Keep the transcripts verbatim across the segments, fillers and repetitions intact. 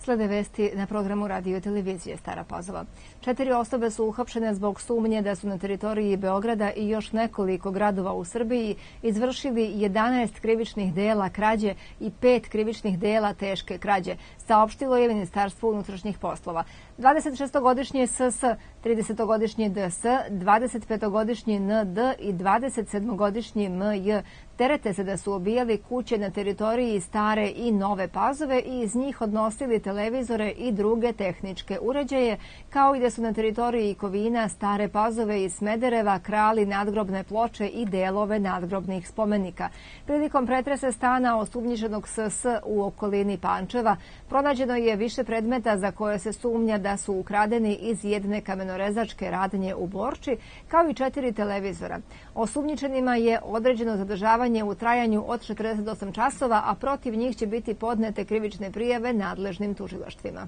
Slede vesti na programu radio i televizije Stara Pazova. Četiri osobe su uhapšene zbog sumnje da su na teritoriji Beograda i još nekoliko gradova u Srbiji izvršili jedanaest krivičnih dela krađe i pet krivičnih dela teške krađe, saopštilo je Ministarstvo unutrašnjih poslova. dvadesetšestogodišnji S S, tridesetogodišnji D S, dvadesetpetogodišnji N D i dvadesetsedmogodišnji M J terete se da su obijali kuće na teritoriji Stare i Nove Pazove i iz njih odnosili televizore i druge tehničke uređaje, kao i da su na teritoriji Kovina, Stare Pazove i Smedereva krali nadgrobne ploče i delove nadgrobnih spomenika. Prilikom pretresa stana osumnjičenog S S u okolini Pančeva pronađeno je više predmeta za koje se sumnja da su ukradeni iz jedne kamenorezačke radnje u Borči, kao i četiri televizora. Osumnjičenima je određeno zadržavanje u trajanju od četrdeset osam časova, a protiv njih će biti podnete krivične prijave nadležnim tužilaštvima.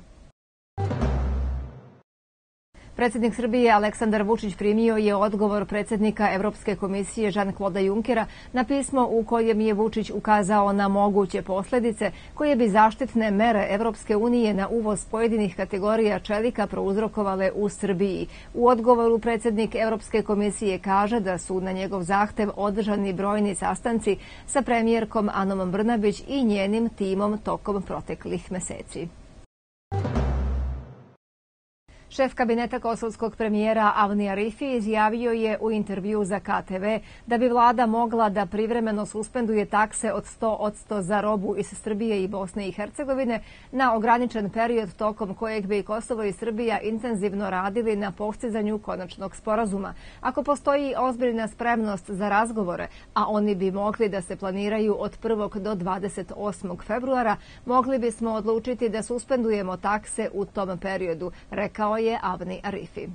Predsjednik Srbije Aleksandar Vučić primio je odgovor predsjednika Evropske komisije Jean-Claude Junckera na pismo u kojem je Vučić ukazao na moguće posljedice koje bi zaštitne mere Evropske unije na uvoz pojedinih kategorija čelika prouzrokovale u Srbiji. U odgovoru predsjednik Evropske komisije kaže da su na njegov zahtev održani brojni sastanci sa premijerkom Anom Brnabić i njenim timom tokom proteklih meseci. Šef kabineta kosovskog premijera Avni Arifi izjavio je u intervju za K T V da bi vlada mogla da privremeno suspenduje takse od sto posto za robu iz Srbije i Bosne i Hercegovine na ograničen period tokom kojeg bi Kosovo i Srbija intenzivno radili na postizanju konačnog sporazuma. Ako postoji ozbiljna spremnost za razgovore, a oni bi mogli da se planiraju od prvog do dvadeset osmog februara, mogli bismo odlučiti da suspendujemo takse u tom periodu, rekao je Avni Arifi.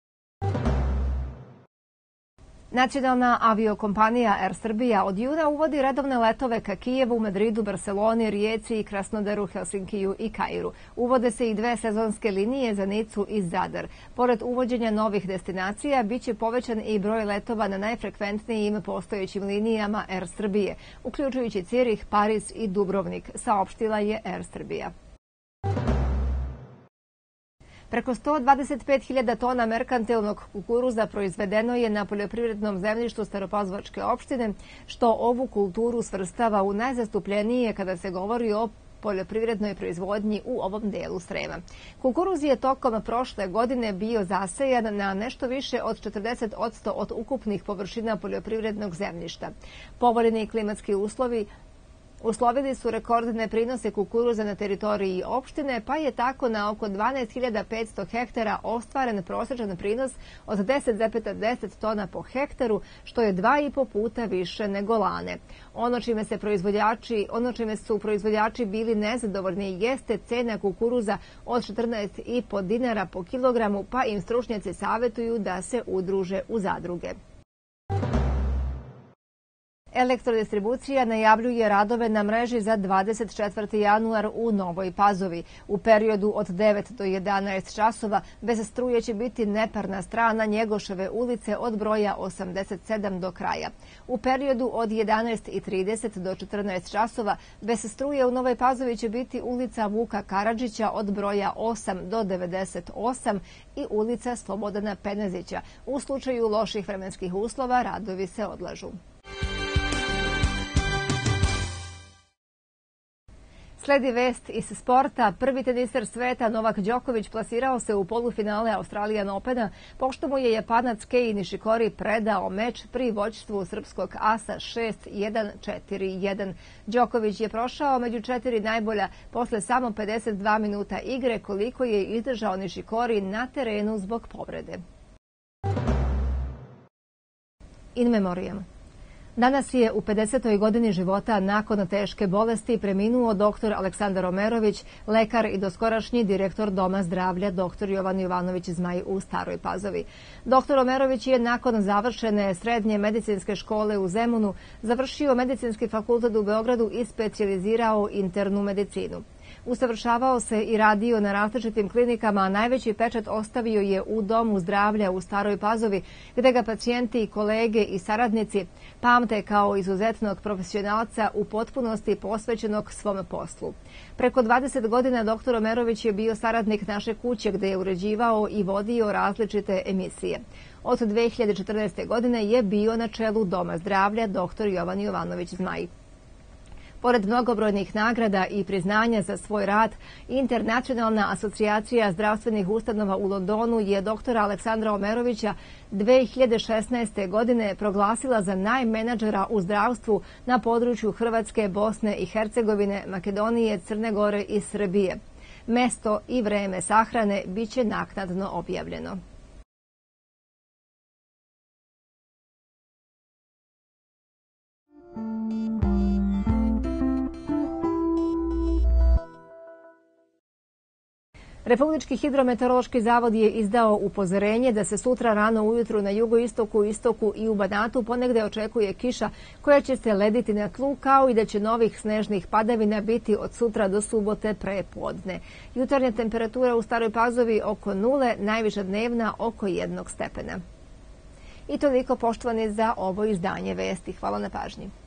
Nacionalna aviokompanija Air Srbija od juna uvodi redovne letove ka Kijevu, Madridu, Barseloni, Rijeci, Krasnodaru, Helsinkiju i Kairu. Uvode se i dve sezonske linije za Nicu i Zadar. Pored uvođenja novih destinacija, bit će povećan i broj letova na najfrekventnijim postojećim linijama Air Srbije, uključujući Cirih, Pariz i Dubrovnik, saopštila je Air Srbija. Preko sto dvadeset pet hiljada tona merkantilnog kukuruza proizvedeno je na poljoprivrednom zemljištu Staropazvačke opštine, što ovu kulturu svrstava u najzastupljenije kada se govori o poljoprivrednoj proizvodnji u ovom delu Srema. Kukuruz je tokom prošle godine bio zasejan na nešto više od četrdeset posto od ukupnih površina poljoprivrednog zemljišta. Povoljni klimatski uslovi uslovili su rekordne prinose kukuruza na teritoriji opštine, pa je tako na oko dvanaest hiljada petsto hektara ostvaren prosječan prinos od deset zarez deset tona po hektaru, što je dva i po puta više nego lane. Ono čime se proizvođači, ono čime su proizvođači bili nezadovoljni jeste cena kukuruza od četrnaest i po dinara po kilogramu, pa im stručnjaci savjetuju da se udruže u zadruge. Elektrodistribucija najavljuje radove na mreži za dvadeset četvrti januar u Novoj Pazovi. U periodu od devet do jedanaest časova bez struje će biti neparna strana Njegoševe ulice od broja osamdeset sedam do kraja. U periodu od jedanaest i trideset do četrnaest časova bez struje u Novoj Pazovi će biti ulica Vuka Karadžića od broja osam do devedeset osam i ulica Slobodana Penezića. U slučaju loših vremenskih uslova radovi se odlažu. Sledi vest iz sporta. Prvi teniser sveta Novak Đoković plasirao se u polufinale Australian Opena, pošto mu je Japanac Kei Nishikori predao meč pri vođstvu srpskog asa šest jedan četiri jedan. Đoković je prošao među četiri najbolja posle samo pedeset dva minuta igre, koliko je izdržao Nishikori na terenu zbog povrede. In memoriam. Danas je u pedesetoj godini života nakon teške bolesti preminuo doktor Aleksandar Omerović, lekar i doskorašnji direktor Doma zdravlja doktor Jovan Jovanović Zmaj u Staroj Pazovi. Doktor Omerović je nakon završene srednje medicinske škole u Zemunu završio medicinski fakultet u Beogradu i specijalizirao internu medicinu. Usavršavao se i radio na različitim klinikama, a najveći pečat ostavio je u Domu zdravlja u Staroj Pazovi, gde ga pacijenti, kolege i saradnici pamte kao izuzetnog profesionalca u potpunosti posvećenog svom poslu. Preko dvadeset godina doktor Omerović je bio saradnik Naše kuće, gde je uređivao i vodio različite emisije. Od dve hiljade četrnaeste. godine je bio na čelu Doma zdravlja doktor Jovan Jovanović Zmaj. Pored mnogobrojnih nagrada i priznanja za svoj rad, Internacionalna asocijacija zdravstvenih ustanova u Londonu je doktora Aleksandra Omerovića dve hiljade šesnaeste. godine proglasila za najmenadžera u zdravstvu na području Hrvatske, Bosne i Hercegovine, Makedonije, Crne Gore i Srbije. Mesto i vreme sahrane biće naknadno objavljeno. Republički hidrometeorološki zavod je izdao upozorenje da se sutra rano ujutru na jugoistoku, istoku i u Banatu ponegde očekuje kiša koja će se lediti na tlu, kao i da će novih snežnih padavina biti od sutra do subote pre podne. Jutarnja temperatura u Staroj Pazovi oko nule, najviša dnevna oko jednog stepena. I toliko, poštovani, za ovo izdanje vesti. Hvala na pažnji.